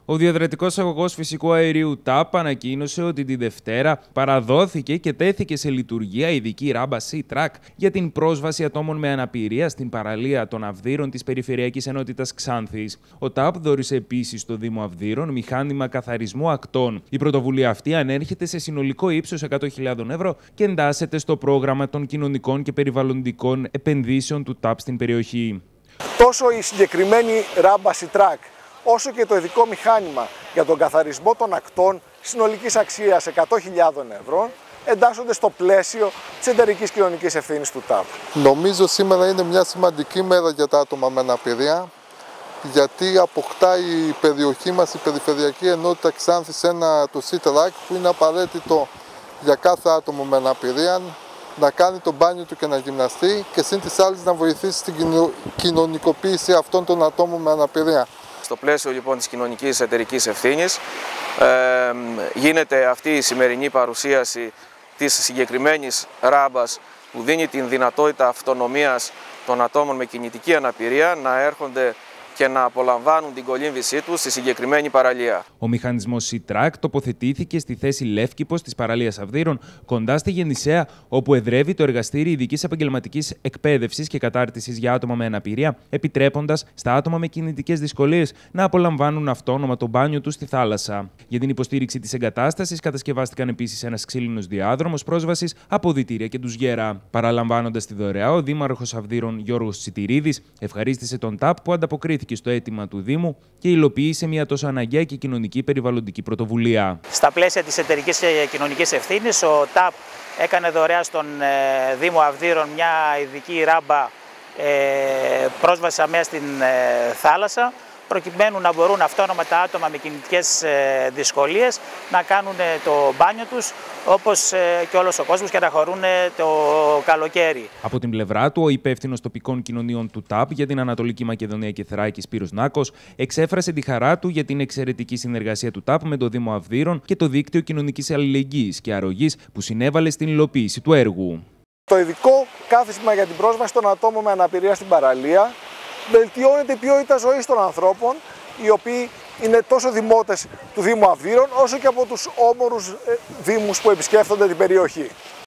Ο διαδρατικός αγωγός φυσικού αερίου TAP ανακοίνωσε ότι τη Δευτέρα παραδόθηκε και τέθηκε σε λειτουργία ειδική ράμπα Sea-Track για την πρόσβαση ατόμων με αναπηρία στην παραλία των Αυδείρων της Περιφερειακής Ενότητας Ξάνθης. Ο TAP δώρισε επίσης στο Δήμο Αυδείρων μηχάνημα καθαρισμού ακτών. Η πρωτοβουλία αυτή ανέρχεται σε συνολικό ύψος 100.000 ευρώ και εντάσσεται στο πρόγραμμα των κοινωνικών και περιβαλλοντικών επενδύσεων του TAP στην περιοχή. Τόσο η συγκεκριμένη ράμπα Sea-Track, όσο και το ειδικό μηχάνημα για τον καθαρισμό των ακτών συνολικής αξίας 100.000 ευρώ εντάσσονται στο πλαίσιο της εταιρικής κοινωνικής ευθύνης του TAP. Νομίζω σήμερα είναι μια σημαντική μέρα για τα άτομα με αναπηρία, γιατί αποκτάει η περιοχή μας, η Περιφερειακή Ενότητα Ξάνθης, το Sea-Track που είναι απαραίτητο για κάθε άτομο με αναπηρία να κάνει το μπάνιο του και να γυμναστεί και συν της άλλης να βοηθήσει στην κοινωνικοποίηση αυτών των ατόμων με αναπηρία. Στο πλαίσιο λοιπόν της κοινωνικής εταιρικής ευθύνης γίνεται αυτή η σημερινή παρουσίαση της συγκεκριμένης ράμπας που δίνει την δυνατότητα αυτονομίας των ατόμων με κινητική αναπηρία να έρχονται και να απολαμβάνουν την κολύμβησή τους στη συγκεκριμένη παραλία. Ο μηχανισμός Sea-Track τοποθετήθηκε στη θέση Λεύκηπος της παραλίας Αυδείρων, κοντά στη Γεννησέα, όπου εδρεύει το Εργαστήρι Ειδικής Επαγγελματικής Εκπαίδευσης και Κατάρτισης για άτομα με αναπηρία, επιτρέποντας στα άτομα με κινητικές δυσκολίες να απολαμβάνουν αυτόνομα το μπάνιο τους στη θάλασσα. Για την υποστήριξη της εγκατάστασης κατασκευάστηκαν επίσης ένας ξύλινος διάδρομος πρόσβασης, αποδυτήρια και ντουζιέρα. Παραλαμβάνοντας τη δωρεά, ο Δήμαρχος Αυδείρων Γιώργος Τσιτηρίδης ευχαρίστησε τον TAP που ανταποκρίθηκε στο αίτημα του Δήμου και υλοποίησε μια τόσο αναγκαία και κοινωνική περιβαλλοντική πρωτοβουλία. Στα πλαίσια της εταιρικής κοινωνικής ευθύνης, ο TAP έκανε δωρεά στον Δήμο Αυδείρων μια ειδική ράμπα πρόσβαση αμέσως στην θάλασσα, προκειμένου να μπορούν αυτόνομα τα άτομα με κινητικές δυσκολίες να κάνουν το μπάνιο τους, όπως και όλος ο κόσμος, και να χωρούν το καλοκαίρι. Από την πλευρά του, ο υπεύθυνος τοπικών κοινωνιών του TAP για την Ανατολική Μακεδονία και Θράκη, Σπύρος Νάκος, εξέφρασε τη χαρά του για την εξαιρετική συνεργασία του TAP με το Δήμο Αυδείρων και το Δίκτυο Κοινωνικής Αλληλεγγύης και Αρρωγής που συνέβαλε στην υλοποίηση του έργου. Το ειδικό κάθισμα για την πρόσβαση των ατόμων με αναπηρία στην παραλία βελτιώνεται η ποιότητα ζωής των ανθρώπων, οι οποίοι είναι τόσο δημότες του Δήμου Αυδείρων, όσο και από τους όμορους δήμους που επισκέφτονται την περιοχή.